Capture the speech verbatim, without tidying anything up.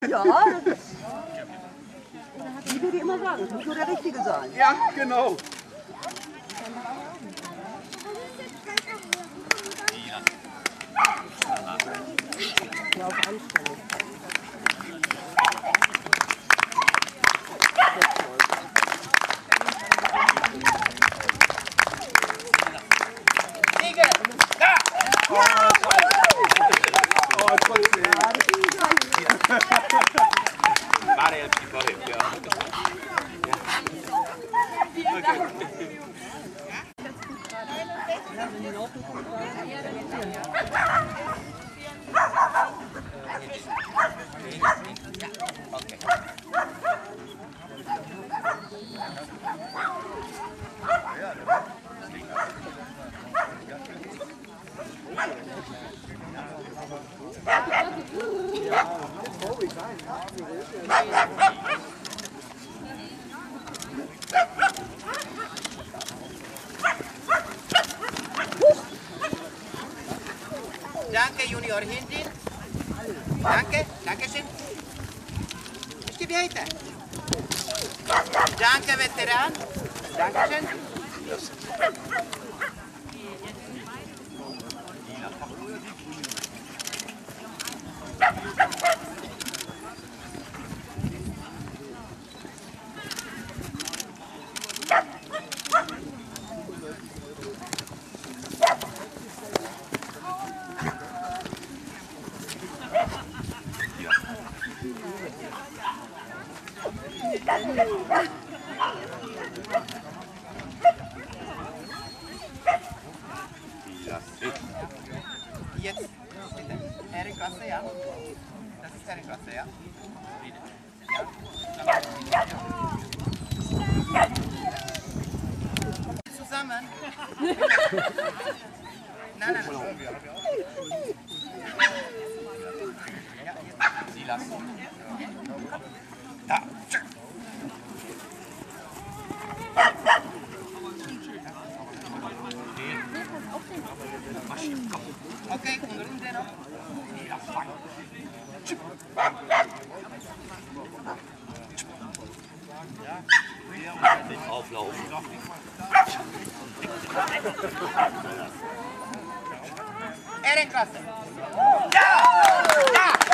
Ja, das ist, wie wir dir immer sagen, es muss nur der Richtige sein. Ja, genau. Ja, auch anständig. Danke, Junior, hinten. Danke, danke schön. Ich gebe weiter. Danke, Veteran. Danke schön. Jetzt bitte. Herrenklasse, ja. Das ist Herrenklasse, ja. Ja. Zusammen. Nein, nein, nein. Ja, jetzt. Sie lassen. Da. Okay, und runter noch. Auflaufen. Ehrenklasse. Ja! Ja!